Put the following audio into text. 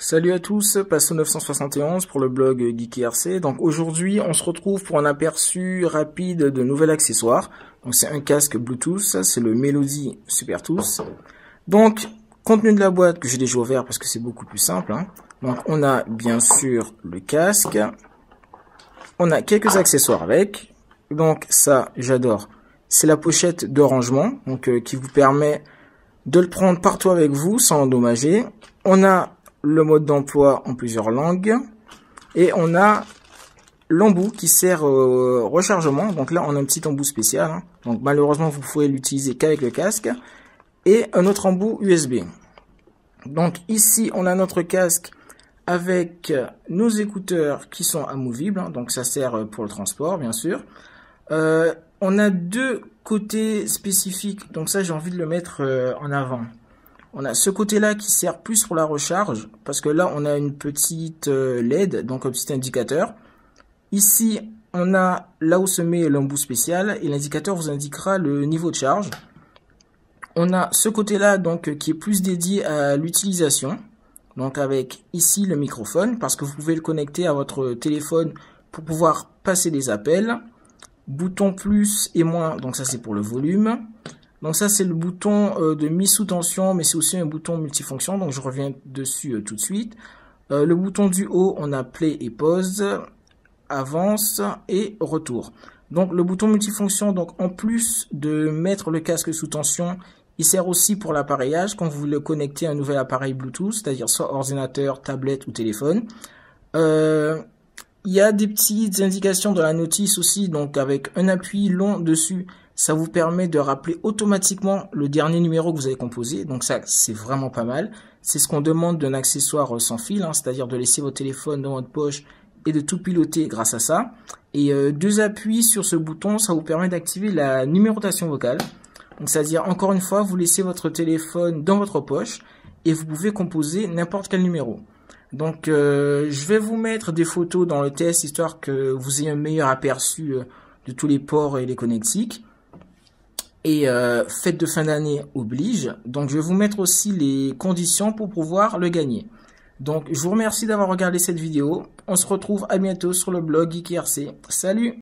Salut à tous, Passo971 pour le blog GeekyRC. Donc aujourd'hui, on se retrouve pour un aperçu rapide de nouvel accessoire. Donc c'est un casque Bluetooth, c'est le Melody Supertooth. Donc, contenu de la boîte que j'ai déjà ouvert parce que c'est beaucoup plus simple. Donc on a bien sûr le casque. On a quelques accessoires avec. Donc ça, j'adore. C'est la pochette de rangement, donc qui vous permet de le prendre partout avec vous sans endommager. On a le mode d'emploi en plusieurs langues et on a l'embout qui sert au rechargement. Donc là, on a un petit embout spécial. Donc malheureusement, vous pouvez l'utiliser qu'avec le casque et un autre embout USB. Donc ici, on a notre casque avec nos écouteurs qui sont amovibles. Donc ça sert pour le transport, bien sûr. On a deux côtés spécifiques, donc ça j'ai envie de le mettre en avant. On a ce côté-là qui sert plus pour la recharge, parce que là on a une petite LED, donc un petit indicateur. Ici on a là où se met l'embout spécial, et l'indicateur vous indiquera le niveau de charge. On a ce côté-là donc qui est plus dédié à l'utilisation, donc avec ici le microphone, parce que vous pouvez le connecter à votre téléphone pour pouvoir passer des appels. Bouton plus et moins, donc ça c'est pour le volume. Donc ça c'est le bouton de mise sous tension, mais c'est aussi un bouton multifonction, donc je reviens dessus tout de suite. Le bouton du haut, on a play et pause, avance et retour. Donc le bouton multifonction, donc en plus de mettre le casque sous tension, il sert aussi pour l'appareillage quand vous voulez connecter à un nouvel appareil Bluetooth, c'est-à-dire soit ordinateur, tablette ou téléphone. Il y a des petites indications dans la notice aussi, donc avec un appui long dessus, ça vous permet de rappeler automatiquement le dernier numéro que vous avez composé. Donc ça, c'est vraiment pas mal. C'est ce qu'on demande d'un accessoire sans fil, c'est-à-dire de laisser votre téléphone dans votre poche et de tout piloter grâce à ça. Et deux appuis sur ce bouton, ça vous permet d'activer la numérotation vocale. Donc c'est-à-dire, encore une fois, vous laissez votre téléphone dans votre poche et vous pouvez composer n'importe quel numéro. Donc je vais vous mettre des photos dans le test histoire que vous ayez un meilleur aperçu de tous les ports et les connectiques. Et fête de fin d'année oblige. Donc je vais vous mettre aussi les conditions pour pouvoir le gagner. Donc je vous remercie d'avoir regardé cette vidéo. On se retrouve à bientôt sur le blog GeekyRC. Salut!